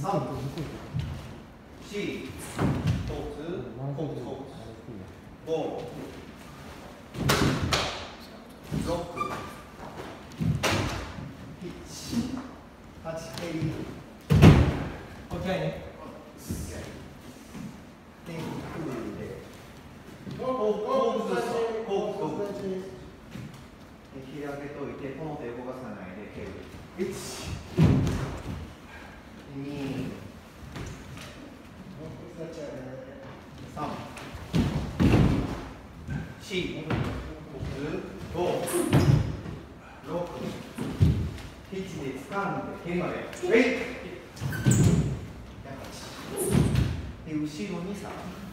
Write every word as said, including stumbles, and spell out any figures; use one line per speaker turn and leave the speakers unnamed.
さん、よん、コーツ、コーツ、ご、ろく、なな、はち、ヘリー。オッケーね。で、クーで。コーツ、コーツ、コーツ。開けといて、この手動かさないで蹴る。いち、に、さん、し、ご、ろく、ピッチで掴んで蹴るまで。えい！で、後ろにさん。